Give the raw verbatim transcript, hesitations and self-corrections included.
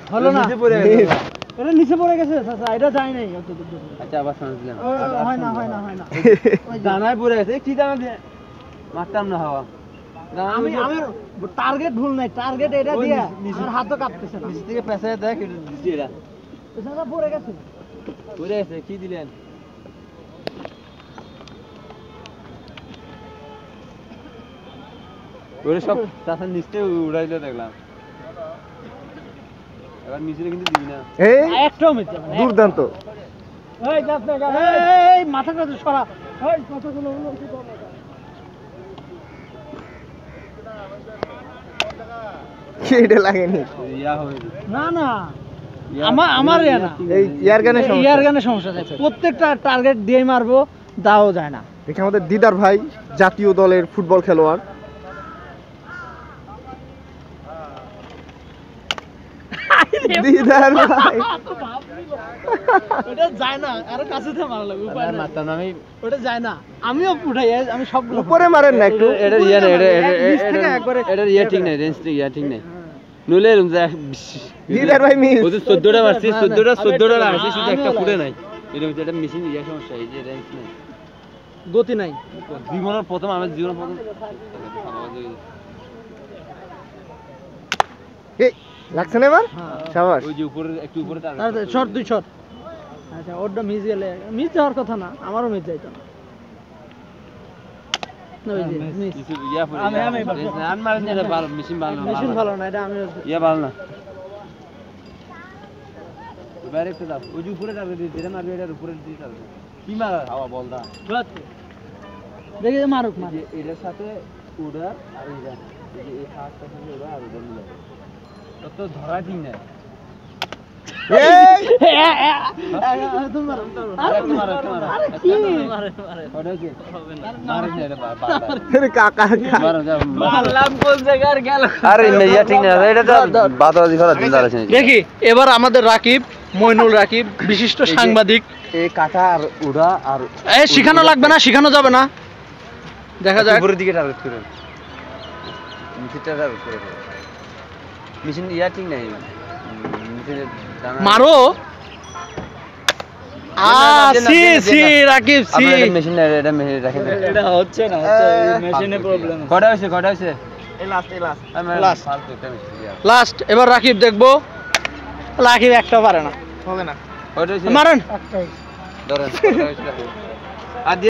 হলো না নিচে পড়ে গেছে এটা নিচে পড়ে গেছে চাচা এটা যায় নাই অত দূর আচ্ছা আবার শুনে দিলাম হয় না হয় না হয় না ওই দানায় পড়ে গেছে কি দানা দিয়ে মারতাম না হাওয়া আমি আমি টার্গেট ভুল নাই টার্গেট এটা দিয়া আমার হাতও কাঁপতেছে না নিচ থেকে পেছায় দেখ এটা দিছি এটা চাচা পড়ে গেছে পড়ে গেছে কি দিলেন ওরে সব চাচা নিচে উড়াইলো দেখলাম এবার নিচে কিন্তু দিবি না এই একটাও মিথ্যা দুর্দান্ত এই যাস না এই মাথাটা সরা এই কথাগুলো হলো কি বল কেটে লাগেনি ইয়া হবে না না আমার আমার ইয়া না এই ইয়ার গানের সমস্যা ইয়ার গানের সমস্যা আছে প্রত্যেকটা টার্গেট দিয়ে মারবো দাও যায় না দেখি আমাদের দিদার ভাই জাতীয় দলের ফুটবল খেলোয়াড় দিদার ভাই ওটা যায় না আরো কাছে থেকে মারা লাগবে উপায় নাই মারতাম না আমি ওটা যায় না আমিও উঠাই আমি সব উপরে মারেন না একটু এটা ইয়া না এটা নিচ থেকে একবারে এটা ইয়া ঠিক নাই রেঞ্জ ঠিক ইয়া ঠিক নাই নলে এরকম যায় দিদার ভাই মিস ও তো চোদ্দটা মারছি চোদ্দটা চোদ্দটা লাগাইছি শুধু একটা ফুটে নাই এরকম এটা মেশিন ইয়া সমস্যা এই যে রেঞ্জ নাই গতি নাই জীবনের প্রথম আমার জীবনের প্রথম এই লাগছে না এবার শাবাশ ওই যে উপরে একটু উপরে তাড়াতাড়ি শট দুই শট আচ্ছা ওরটা মিস গেলে মিস যাওয়ার কথা না আমারও মিস যাইতো না ওই যে মিস কিছু ইয়া পড়ে আমি আমি আন মারেন এটা ভালো মেশিন ভালো মেশিন ভালো না এটা আমি ইয়া ভালো না বাইরে একটু দাও ওই যে উপরে যাবে যেটা মারবে এটার উপরে দিয়ে যাবে কি মার হাওয়া বল দা দেখি মারুক মার এটার সাথে ওটা আর এটা এই এই হাতটা সাথে ওটা আর ওটা মিলে তো ধরা ঠিক না এই তুমি মারো আরে মার মার আরে কি মারে মারে ওটা কি মার না এটা বাবা আরে কাকা মার যা মারলাম কোন জায়গার গেল আরে ইয়া ঠিক না এটা তো বাতাবাজি করা দিন দাঁড়াছে দেখি এবার আমাদের রাকিব মইনুল রাকিব বিশিষ্ট সাংবাদিক এই কাটা আর ওটা আর এই শিখানো লাগবে না শিখানো যাবে না দেখা যাক উপরের দিকে টার্গেট করুন নিচেটা টার্গেট করে মেশিন ইয়া ঠিক নাই মেশিনের দানা মারো আ সি সি রাকিব সি মেশিন এটা মেশিন রাখেন এটা হচ্ছে না হচ্ছে মেশিনে প্রবলেম কটা হইছে কটা হইছে এই লাস্ট এই লাস্ট লাস্ট ফালতু একটা মেশিন ইয়া লাস্ট এবার রাকিব দেখবো রাকিব একটা পারে না হবে না কটা হইছে মারেন ধরেন আর